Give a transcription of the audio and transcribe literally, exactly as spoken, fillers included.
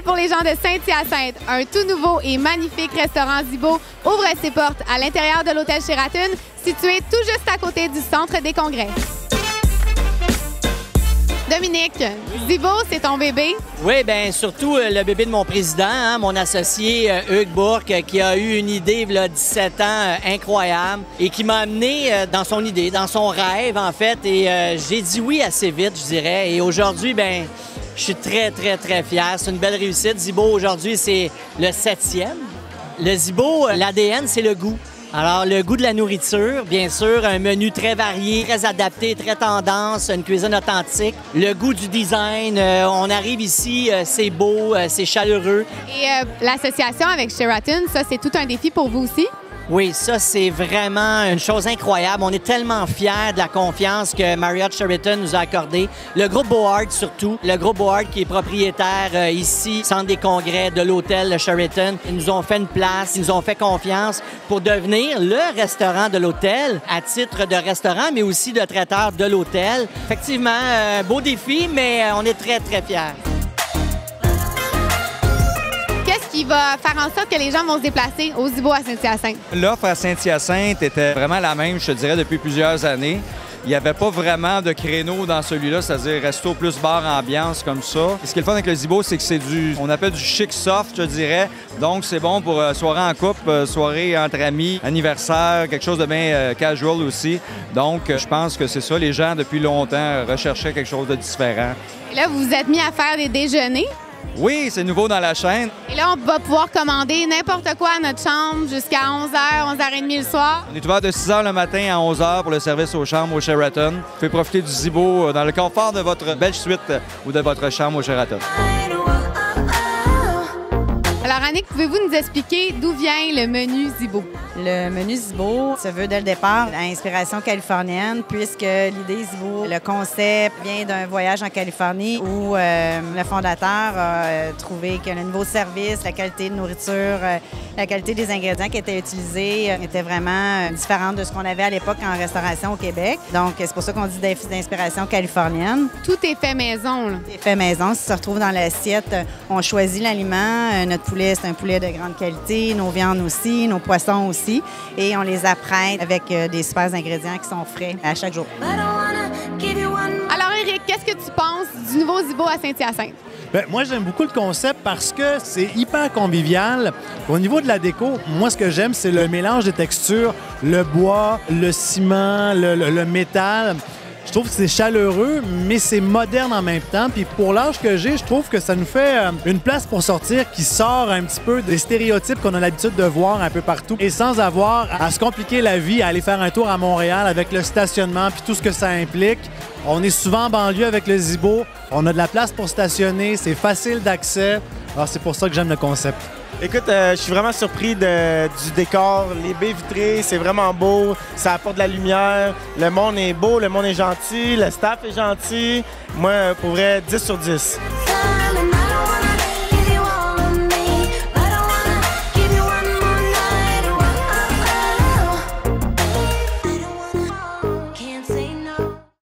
pour les gens de Saint-Hyacinthe. Un tout nouveau et magnifique restaurant Zibo ouvre ses portes à l'intérieur de l'hôtel Sheraton, situé tout juste à côté du centre des congrès. Dominique, Zibo, c'est ton bébé? Oui, bien, surtout euh, le bébé de mon président, hein, mon associé euh, Hugues Bourque, euh, qui a eu une idée, il y a dix-sept ans, euh, incroyable, et qui m'a amené euh, dans son idée, dans son rêve, en fait, et euh, j'ai dit oui assez vite, je dirais. Et aujourd'hui, bien, je suis très, très, très fier. C'est une belle réussite. Zibo, aujourd'hui, c'est le septième. Le Zibo, l'A D N, c'est le goût. Alors, le goût de la nourriture, bien sûr, un menu très varié, très adapté, très tendance, une cuisine authentique. Le goût du design, euh, on arrive ici, euh, c'est beau, euh, c'est chaleureux. Et euh, l'association avec Sheraton, ça, c'est tout un défi pour vous aussi? Oui, ça, c'est vraiment une chose incroyable. On est tellement fiers de la confiance que Marriott Sheraton nous a accordée. Le groupe Bohart, surtout. Le groupe Bohart, qui est propriétaire euh, ici, centre des congrès de l'hôtel Sheraton. Ils nous ont fait une place, ils nous ont fait confiance pour devenir le restaurant de l'hôtel à titre de restaurant, mais aussi de traiteur de l'hôtel. Effectivement, un beau défi, mais on est très, très fiers. Qu'est-ce qui va faire en sorte que les gens vont se déplacer au Zibo à Saint-Hyacinthe? L'offre à Saint-Hyacinthe était vraiment la même, je te dirais, depuis plusieurs années. Il n'y avait pas vraiment de créneau dans celui-là, c'est-à-dire resto plus bar ambiance comme ça. Et ce qui est le fun avec le Zibo, c'est que c'est du, on appelle du chic soft, je dirais. Donc, c'est bon pour euh, soirée en couple, euh, soirée entre amis, anniversaire, quelque chose de bien euh, casual aussi. Donc, euh, je pense que c'est ça. Les gens, depuis longtemps, recherchaient quelque chose de différent. Et là, vous vous êtes mis à faire des déjeuners. Oui, c'est nouveau dans la chaîne. Et là, on va pouvoir commander n'importe quoi à notre chambre jusqu'à onze heures, onze heures trente le soir. On est ouvert de six heures le matin à onze heures pour le service aux chambres au Sheraton. Vous pouvez profiter du Zibo dans le confort de votre belle suite ou de votre chambre au Sheraton. Alors, Annick, pouvez-vous nous expliquer d'où vient le menu Zibo? Le menu Zibo se veut dès le départ à inspiration californienne, puisque l'idée Zibo, le concept vient d'un voyage en Californie où euh, le fondateur a euh, trouvé que le niveau de service, la qualité de nourriture, euh, la qualité des ingrédients qui étaient utilisés euh, était vraiment euh, différente de ce qu'on avait à l'époque en restauration au Québec. Donc, c'est pour ça qu'on dit d'inspiration californienne. Tout est fait maison, là. Tout est fait maison. Si ça se retrouve dans l'assiette, on choisit l'aliment. Euh, notre poulet, c'est un poulet de grande qualité, nos viandes aussi, nos poissons aussi. Et on les apprête avec euh, des super ingrédients qui sont frais à chaque jour. Alors, Éric, qu'est-ce que tu penses du nouveau Zibo à Saint-Hyacinthe? Bien, moi, j'aime beaucoup le concept parce que c'est hyper convivial. Au niveau de la déco, moi, ce que j'aime, c'est le mélange des textures, le bois, le ciment, le, le, le métal. Je trouve que c'est chaleureux, mais c'est moderne en même temps. Puis pour l'âge que j'ai, je trouve que ça nous fait une place pour sortir qui sort un petit peu des stéréotypes qu'on a l'habitude de voir un peu partout et sans avoir à se compliquer la vie, à aller faire un tour à Montréal avec le stationnement puis tout ce que ça implique. On est souvent en banlieue avec le Zibo. On a de la place pour stationner, c'est facile d'accès. Alors c'est pour ça que j'aime le concept. Écoute, euh, je suis vraiment surpris de, du décor. Les baies vitrées, c'est vraiment beau. Ça apporte de la lumière. Le monde est beau, le monde est gentil, le staff est gentil. Moi, pour vrai, dix sur dix.